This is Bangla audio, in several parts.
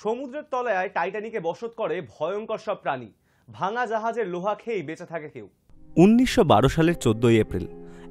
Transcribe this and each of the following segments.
সমুদ্রের তলায় টাইটানিকে বসত করে ভয়ঙ্কর সব প্রাণী। ভাঙা জাহাজের লোহা খেয়েই বেঁচে থাকে কেউ। 1912 সালের 14 এপ্রিল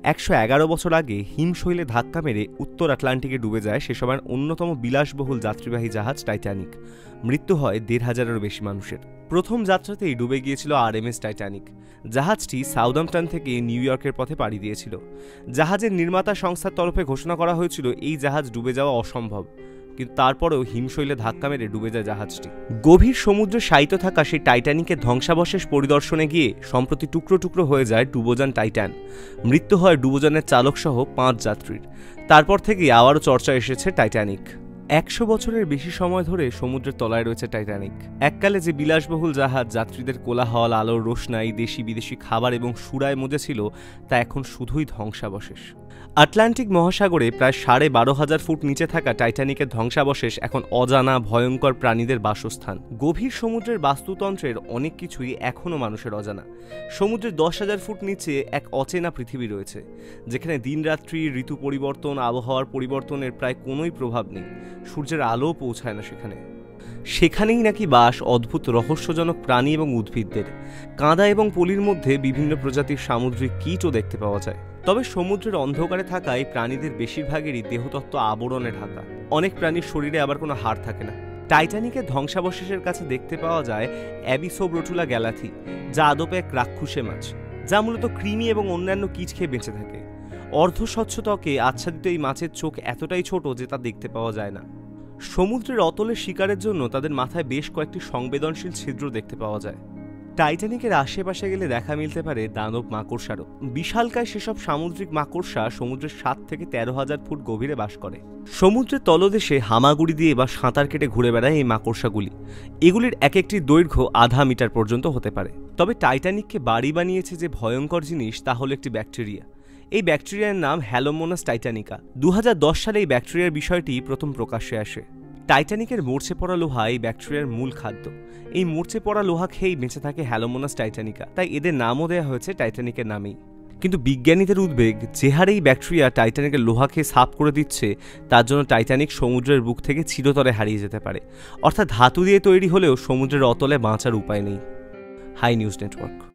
111 বছর আগে হিমশৈলে ধাক্কা মেরে উত্তর আটলান্টিকে ডুবে যায় সে সময়ের অন্যতম বিলাসবহুল যাত্রীবাহী জাহাজ টাইটানিক। মৃত্যু হয় 1,500-এরও বেশি মানুষের। প্রথম যাত্রাতেই ডুবে গিয়েছিল আরএমএস টাইটানিক। জাহাজটি সাউদাম্পটন থেকে নিউ ইয়র্কের পথে পাড়ি দিয়েছিল। জাহাজের নির্মাতা সংস্থার তরফে ঘোষণা করা হয়েছিল এই জাহাজ ডুবে যাওয়া অসম্ভব, কিন্তু তারপরেও হিমশৈলে ধাক্কা মেরে ডুবে যায় জাহাজটি। গভীর সমুদ্রে শায়িত থাকা সেই টাইটানিকের ধ্বংসাবশেষ পরিদর্শনে গিয়ে সম্প্রতি টুকরো টুকরো হয়ে যায় ডুবোজান টাইটান। মৃত্যু হয় ডুবোজানের চালক সহ 5 যাত্রীর। তারপর থেকেই আবারও চর্চা এসেছে টাইটানিক। 100 বছরের বেশি সময় ধরে সমুদ্রের তলায় রয়েছে টাইটানিক। এককালে যে বিলাসবহুল জাহাজ যাত্রীদের কোলাহল, আলোর রোশনাই, দেশি বিদেশি খাবার এবং সুরায় মজেছিল, তা এখন শুধুই ধ্বংসাবশেষ। আটলান্টিক মহাসাগরে প্রায় 12,500 ফুট নিচে থাকা টাইটানিকের ধ্বংসাবশেষ এখন অজানা ভয়ঙ্কর প্রাণীদের বাসস্থান। গভীর সমুদ্রের বাস্তুতন্ত্রের অনেক কিছুই এখনও মানুষের অজানা। সমুদ্রের 10,000 ফুট নিচে এক অচেনা পৃথিবী রয়েছে, যেখানে দিনরাত্রি, ঋতু পরিবর্তন, আবহাওয়ার পরিবর্তনের প্রায় কোনোই প্রভাব নেই। সূর্যের আলোও পৌঁছায় না সেখানে। সেখানেই নাকি বাস অদ্ভুত রহস্যজনক প্রাণী এবং উদ্ভিদদের। কাঁদা এবং পলির মধ্যে বিভিন্ন প্রজাতির সামুদ্রিক কীটও দেখতে পাওয়া যায়। তবে সমুদ্রের অন্ধকারে থাকা এই প্রাণীদের বেশিরভাগেরই দেহতত্ত্ব আবরণে ঢাকা। অনেক প্রাণীর শরীরে আবার কোনো হাড় থাকে না। টাইটানিকের ধ্বংসাবশেষের কাছে দেখতে পাওয়া যায় অ্যাবিসোব্রোটুলা গ্যালাথি, যা আদপে এক রাক্ষুসে মাছ, যা মূলত কৃমি এবং অন্যান্য কীট খেয়ে বেঁচে থাকে। অর্ধস্বচ্ছ ত্বকে আচ্ছাদিত এই মাছের চোখ এতটাই ছোট যে তা দেখতে পাওয়া যায় না। সমুদ্রের অতলে শিকারের জন্য তাদের মাথায় বেশ কয়েকটি সংবেদনশীল ছিদ্র দেখতে পাওয়া যায়। টাইটানিকের আশেপাশে গেলে দেখা মিলতে পারে দানব মাকড়সারও। বিশালকায় সেসব সামুদ্রিক মাকড়সা সমুদ্রের 7 থেকে 13,000 ফুট গভীরে বাস করে। সমুদ্রের তলদেশে হামাগুড়ি দিয়ে বা সাঁতার কেটে ঘুরে বেড়ায় এই মাকড়সাগুলি। এগুলির এক একটির দৈর্ঘ্য আধা মিটার পর্যন্ত হতে পারে। তবে টাইটানিককে বাড়ি বানিয়েছে যে ভয়ঙ্কর জিনিস, তা হলো একটি ব্যাকটেরিয়া। এই ব্যাকটেরিয়ার নাম হ্যালোমোনাস টাইটানিকা। 2010 সালে এই ব্যাকটেরিয়ার বিষয়টি প্রথম প্রকাশ্যে আসে। টাইটানিকের মরচে পড়া লোহা এই ব্যাকটেরিয়ার মূল খাদ্য। এই মরচে পড়া লোহা খেয়েই বেঁচে থাকে হ্যালোমোনাস টাইটানিকা, তাই এদের নামও দেওয়া হয়েছে টাইটানিকের নামেই। কিন্তু বিজ্ঞানীদের উদ্বেগ, যে হারে এই ব্যাকটেরিয়া টাইটানিকের লোহা খেয়ে সাফ করে দিচ্ছে, তার জন্য টাইটানিক সমুদ্রের বুক থেকে চিরতরে হারিয়ে যেতে পারে। অর্থাৎ ধাতু দিয়ে তৈরি হলেও সমুদ্রের অতলে বাঁচার উপায় নেই। Hi News network.